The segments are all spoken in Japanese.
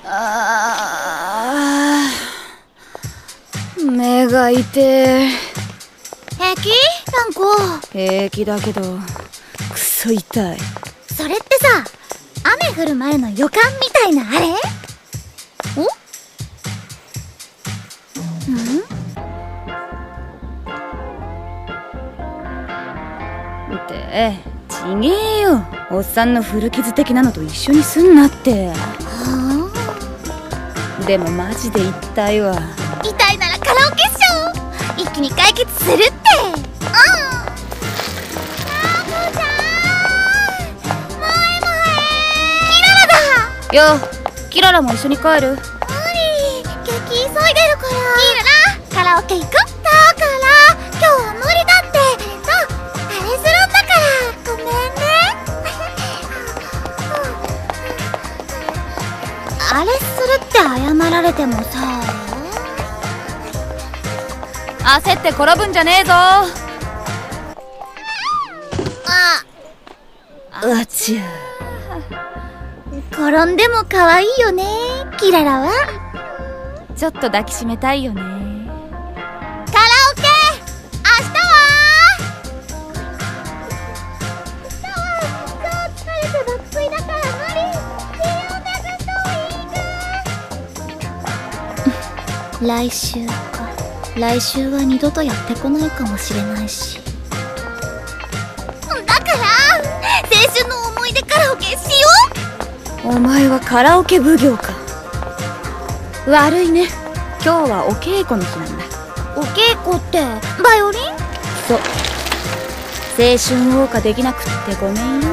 あー、目が痛え。 平気？ランコ。 平気だけどくそ痛い。 それってさ、雨降る前の予感みたいなあれ？お？ ってちげえよ。おっさんの古傷的なのと一緒にすんなって。 はあ、でもマジで痛いわ。 痛いならカラオケっしょ。一気に解決するって。ランコちゃん、萌えキララだよ。キララも一緒に帰る？ 無理、激急いでるから。キララ、カラオケ行く？だから今日は無理だって。あれするんだからごめんね。あれするって謝られてもさ。 焦って転ぶんじゃねえぞ。あちゃ。 転んでも可愛いよね、キララは。 ちょっと抱きしめたいよね。 カラオケ明日は？超疲れて爆睡だから無理。血を流すといいが。来週か。来週は二度とやってこないかもしれないし。だから青春の思い出カラオケしよう。お前はカラオケ奉行か。悪いね。今日はお稽古の日なんだ。 お稽古ってバイオリン？ そう。青春謳歌できなくってごめんよ。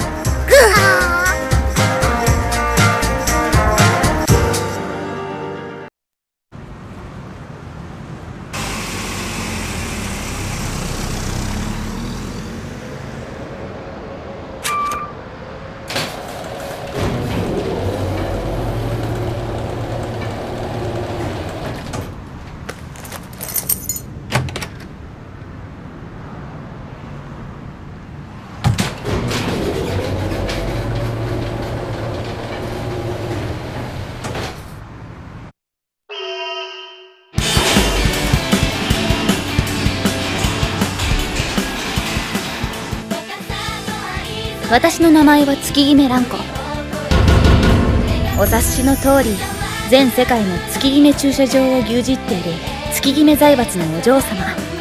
私の名前は月姫蘭子。お察しの通り、全世界の月姫駐車場を牛耳っている月姫財閥のお嬢様。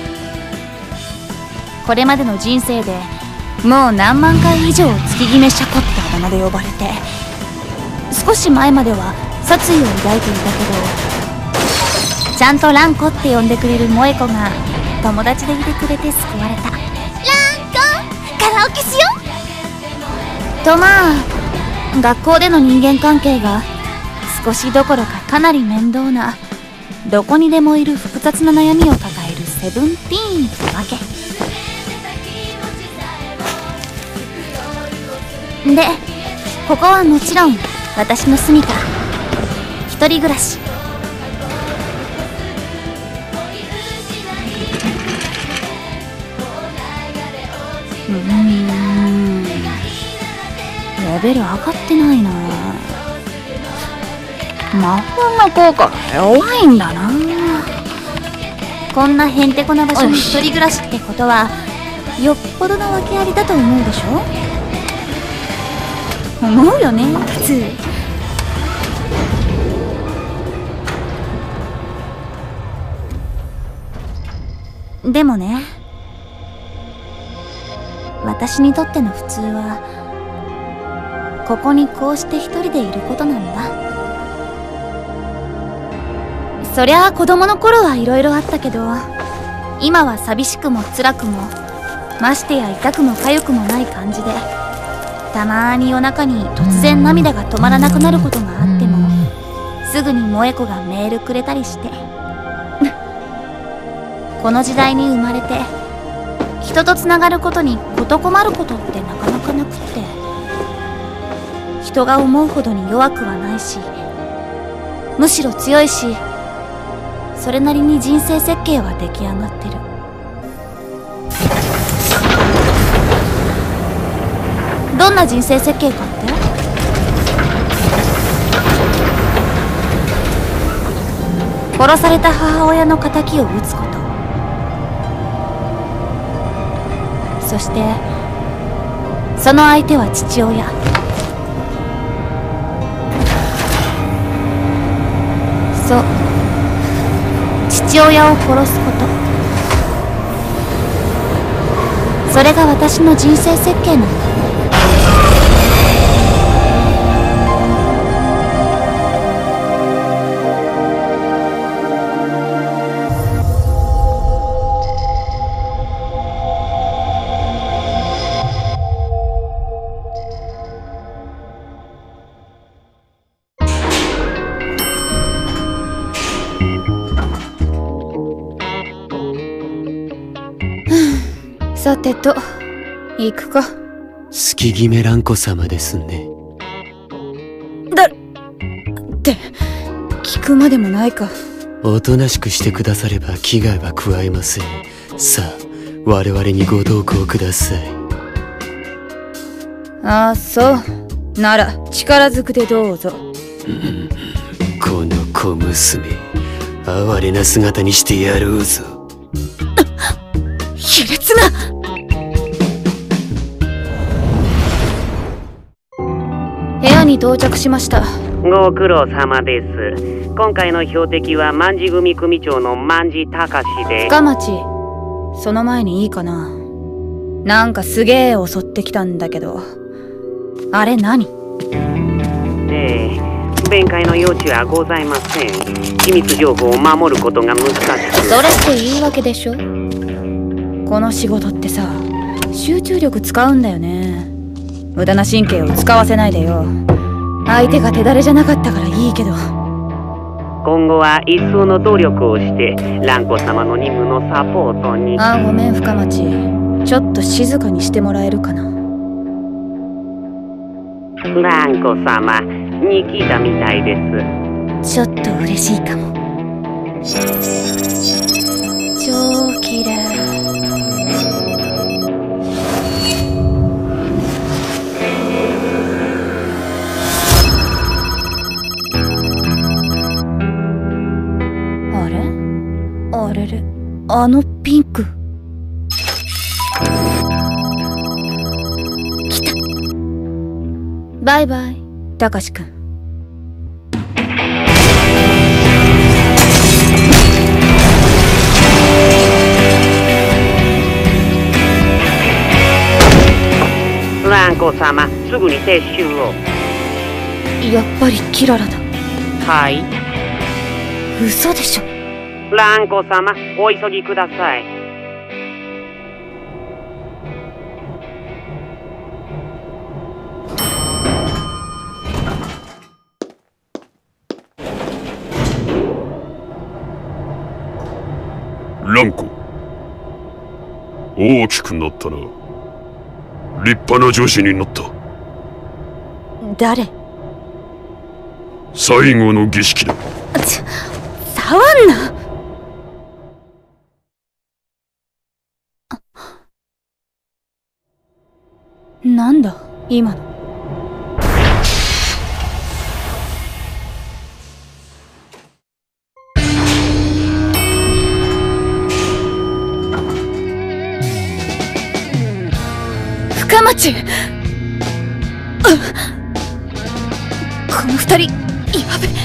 これまでの人生でもう何万回以上月姫シャコってあだ名で呼ばれて、少し前までは殺意を抱いていたけど、ちゃんと蘭子って呼んでくれる萌子が友達でいてくれて救われた。 蘭子、カラオケしようと。まあ学校での人間関係が少しどころかかなり面倒な、どこにでもいる複雑な悩みを抱えるセブンティーンってわけで、ここはもちろん私の住みか、一人暮らし。レベル上がってないな。魔法の効果が弱いんだな。こんなへんてこな場所に一人暮らしってことはよっぽどの訳ありだと思うでしょ。思うよね、普通。でもね、私にとっての普通はここにこうして一人でいることなんだ。そりゃあ子供の頃はいろいろあったけど、今は寂しくも辛くも、ましてや痛くも痒くもない感じで、たまーに夜中に突然涙が止まらなくなることがあっても、すぐに萌子がメールくれたりしてこの時代に生まれて、人とつながることに事困ることってなかなかなくって、人が思うほどに弱くはないし、むしろ強いし、それなりに人生設計は出来上がってる。どんな人生設計かって？ 殺された母親の仇を討つこと。そしてその相手は父親。そう、父親を殺すこと。それが私の人生設計なんだ。さてと、行くか。 月決め蘭子様ですね。 って聞くまでもないか。 おとなしくしてくだされば危害は加えません。さあ、我々にご同行ください。 ああ、そうなら力ずくでどうぞ。 この小娘、哀れな姿にしてやろうぞ。 卑劣な。部屋に到着しました。 ご苦労様です。今回の標的は万事組組長の万事隆で。 深町、その前にいいかな。なんかすげえ襲ってきたんだけど、あれ何？ ええ、弁解の余地はございません。機密情報を守ることが難しく。 それっていいわけでしょ。この仕事ってさ、集中力使うんだよね。無駄な神経を使わせないでよ。相手が手だれじゃなかったからいいけど。 今後は一層の努力をして蘭子様の任務のサポートに。 あ、ごめん深町、ちょっと静かにしてもらえるかな。 蘭子様に聞いたみたいです。 ちょっと嬉しいかも。超綺麗。あれれ、あのピンク。来た。バイバイ、たかしくん。 蘭子様、すぐに撤収を。 やっぱりキララだ。 はい。 嘘でしょ。 蘭子様、お急ぎください。 蘭子、大きくなったな。立派な女子になった。 誰？ 最後の儀式だ。 触んな。なんだ今の。深町、この二人やべ。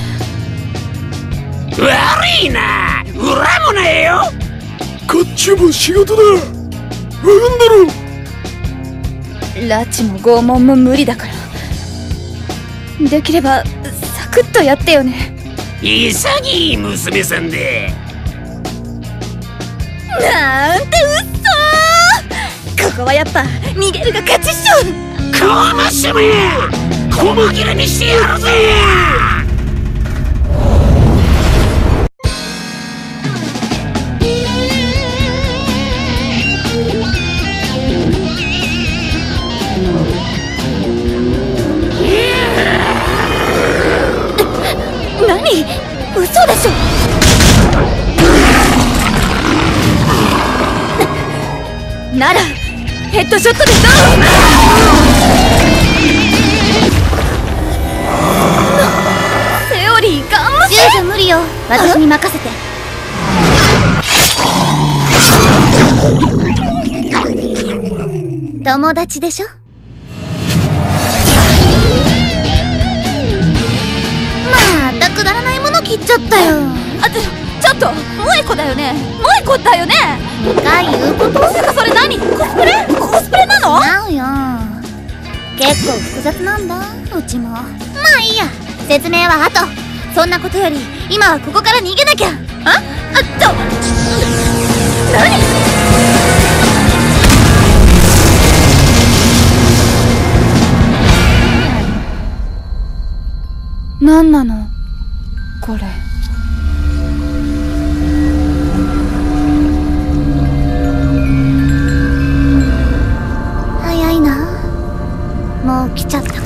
悪いな、恨むなよ。 こっちも仕事だ。わかんだろ。 拉致も拷問も無理だから、できればサクッとやってよね。 潔い娘さんで。 なんて嘘。ここはやっぱ逃げるが勝ちっしょ。 小娘、小麦切れにしてやるぜ。 何？嘘でしょ。ならヘッドショットでどう？セオリー頑張って。 十分無理よ。 私に任せて。友達でしょ。またくだらないもの切っちゃったよ。 ちょっと萌子だよね。萌子だよね。 が言うことてかそれ何？コスプレなの？ 違うよ。結構複雑なんだ、うちも。まあいいや、説明は後。そんなことより今はここから逃げなきゃ。何なのこれ。早いな。もう来ちゃったか。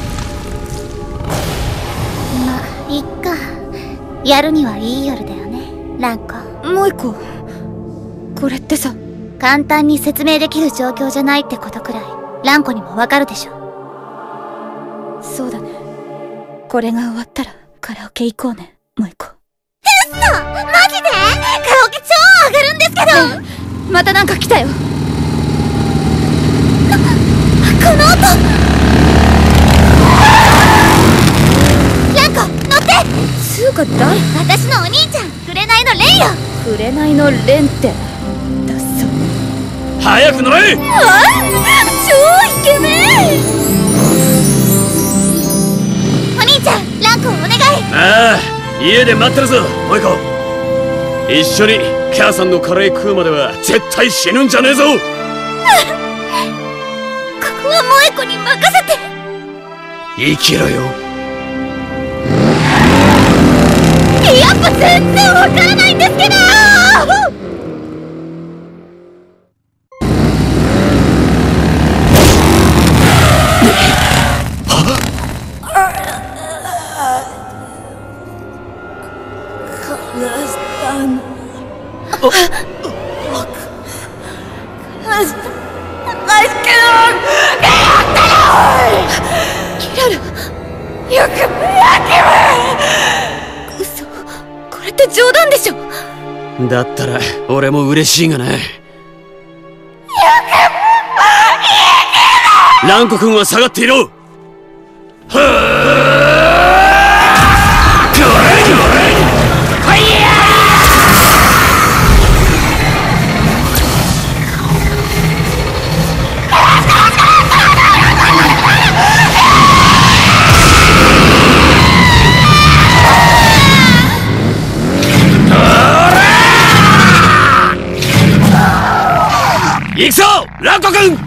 まあいっか。やるにはいい夜だよね、蘭子。 萌子、これってさ、 簡単に説明できる状況じゃないってことくらい蘭子にもわかるでしょ。 そうだね。これが終わったらカラオケ行こうね、萌子。 マジで？カラオケ超上がるんですけど。 またなんか来たよ。 この音。蘭子乗って。 つうか誰？ 私のお兄ちゃん、紅のレンよ。 紅のレンってだっそ。 早く乗れ。 超イケメン。 お兄ちゃん、蘭子お願い。 ああ、家で待ってるぞ萌子。一緒に母さんのカレー食うまでは絶対死ぬんじゃねえぞ。 ここは萌子に任せて。 生きろよ。 やっぱ全然わからないんですけど。 冗談でしょ。 だったら俺も嬉しいがな。蘭子くんは下がっていろ。行くぞ蘭子くん。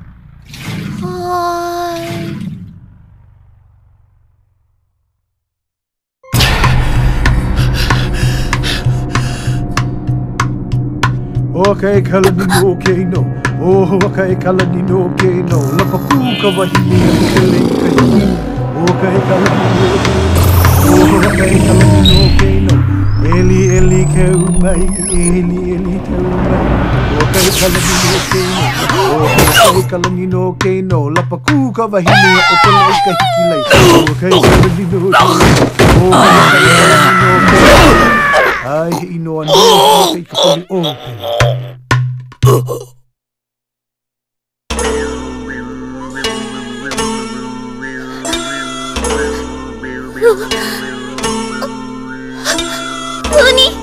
Wakay kala ni no okay no. Oh wakay kala ni no okay no. Lapaku ka wahili ang kaling kayo. Wakay kala ni no okay no. Oh wakay kala ni no okay no. Eli kau mai, eli kau mai. Wakay kala ni no okay no. Oh wakay kala ni no okay no. Lapaku ka wahili ang kaling kahikilay. Wakay kala ni no okay no. Oh wakay kala ni no okay no. Ay inoan mo wakay kapali okay. Uni!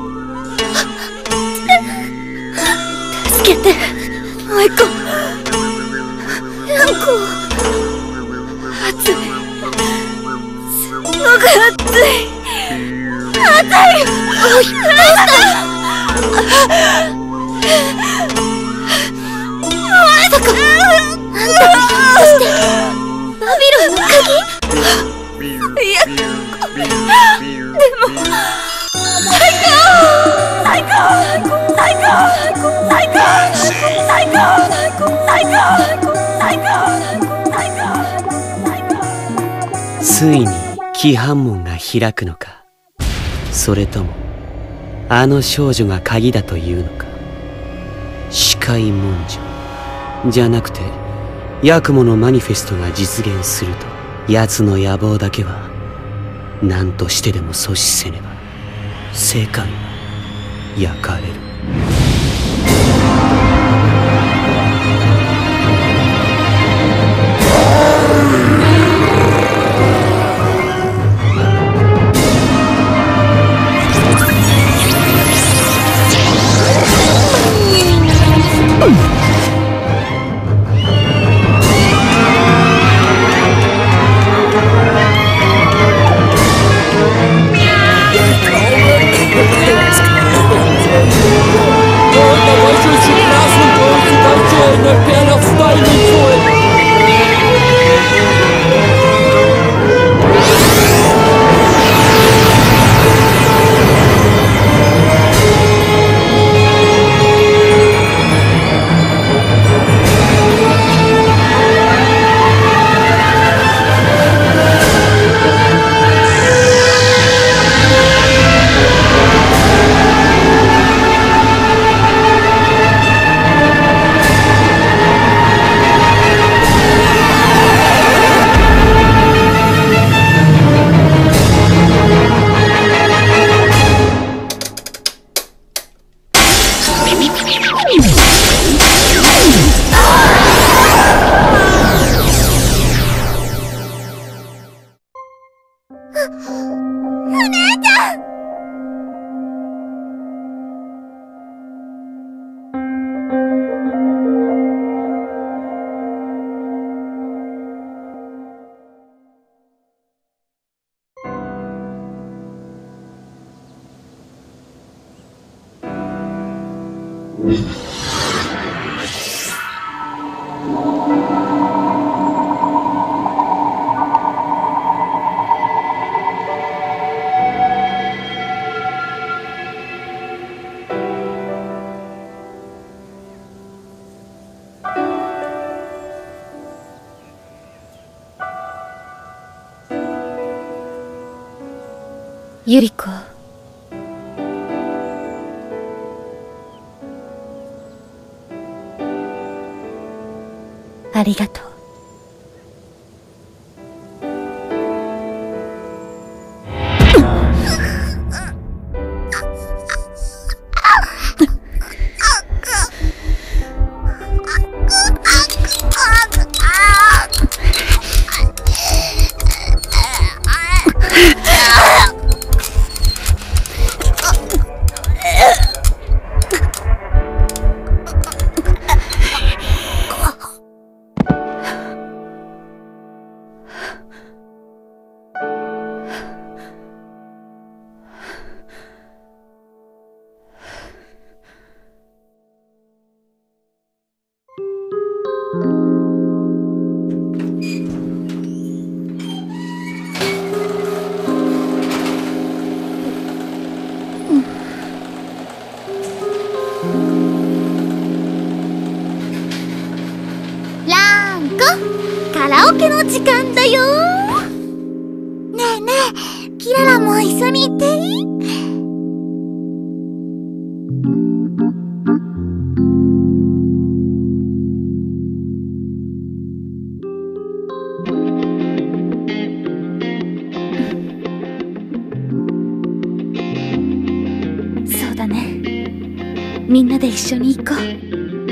助けて、萌子。蘭子。暑い。すごく暑い。暑い。おい、どうした？まさか、あんたがひょっとしてバビロンの鍵？いや、でもついに規範門が開くのか、それともあの少女が鍵だというのか。視界文書じゃなくてヤクモのマニフェストが実現すると、奴の野望だけは何としてでも阻止せねば。 世界は焼かれる。 ゆり子、ありがとう。 カラオケの時間だよ。ねえねえ、キララも一緒に行っていい？ そうだね。みんなで一緒に行こう。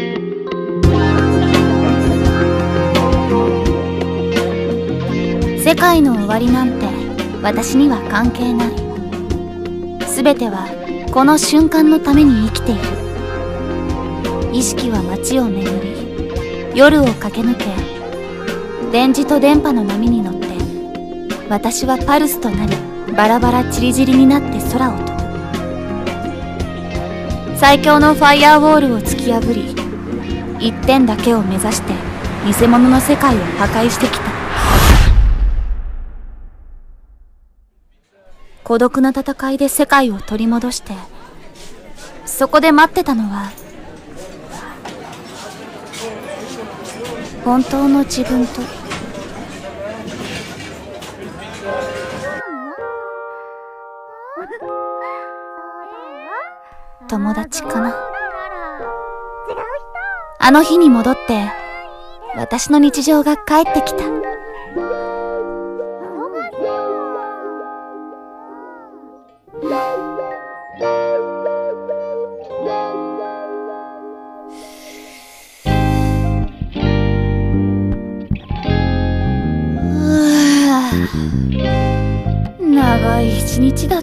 世界の終わりなんて私には関係ない。全てはこの瞬間のために生きている。意識は街を巡り、夜を駆け抜け、電磁と電波の波に乗って、私はパルスとなり、バラバラチリジリになって空を飛ぶ。最強のファイアウォールを突き破り、一点だけを目指して偽物の世界を破壊してきた。孤独な戦いで世界を取り戻して、そこで待ってたのは本当の自分と友達かな。あの日に戻って私の日常が帰ってきた。 長い一日だった。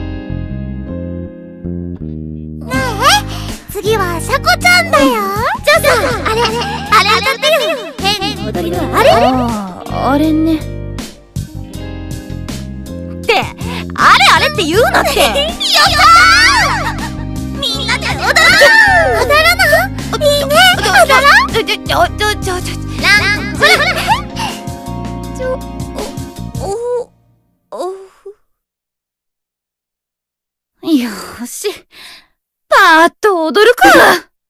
ねえ、次はシャコちゃんだよ。じゃあさ、あれ歌ってよ。変な踊りのあれ。 あれね。 ってあれって言うのってよっしゃー。みんなで踊る。踊らないいね。踊らなんほらよーし、パーッと踊るか。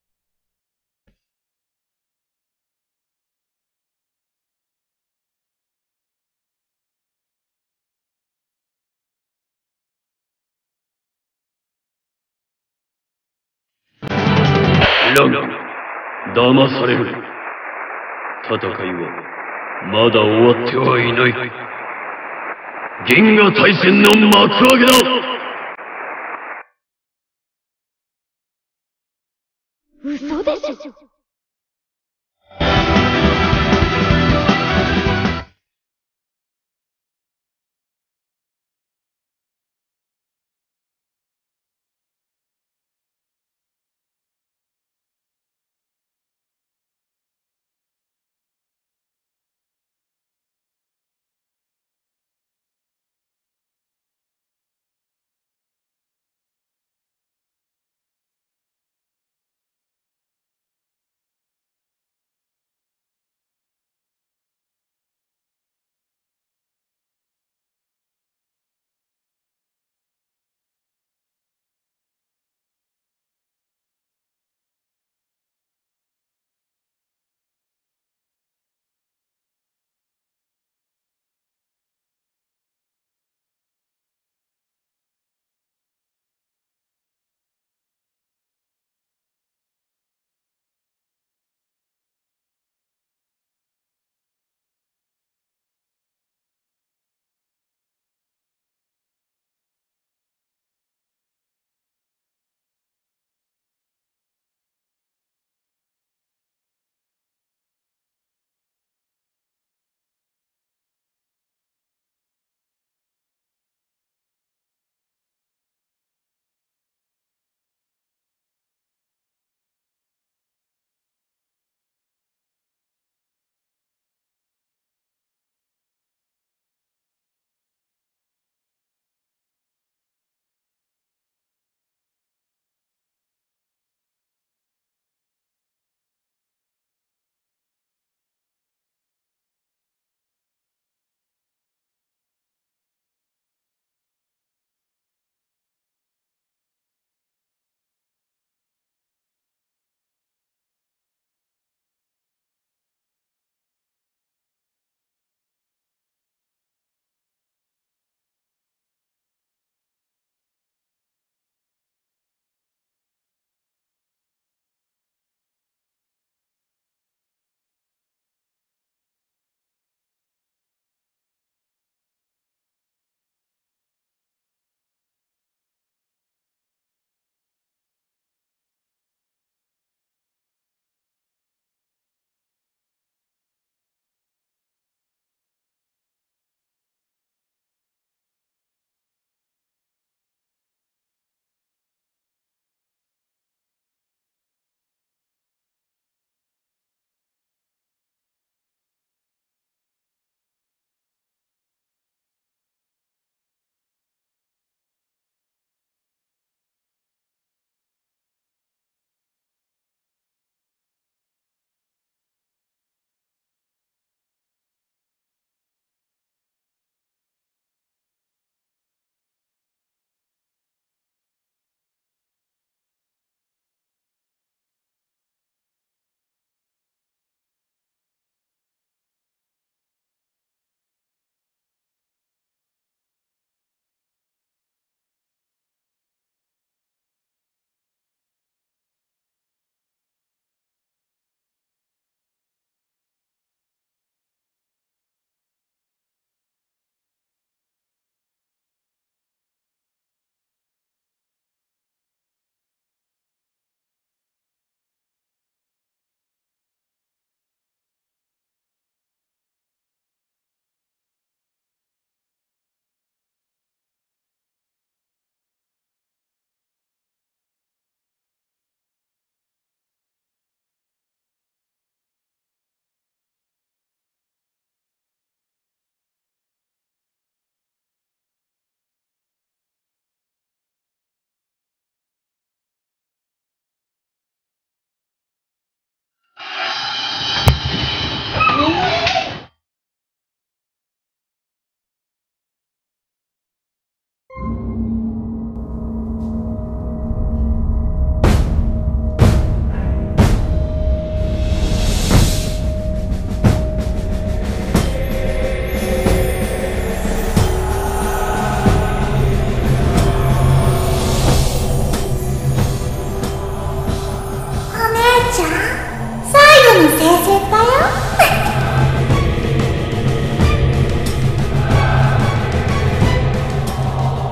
ラン、騙される。戦いはまだ終わってはいない。銀河大戦の幕開けだ。 嘘でしょ。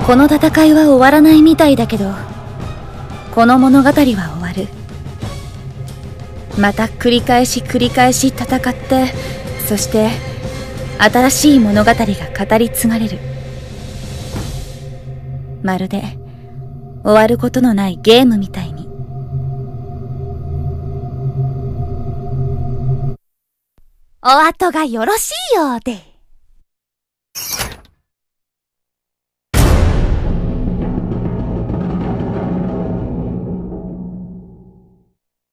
この戦いは終わらないみたいだけど、この物語は終わる。また繰り返し戦って、そして新しい物語が語り継がれる。まるで終わることのないゲームみたいに。 お後がよろしいようで。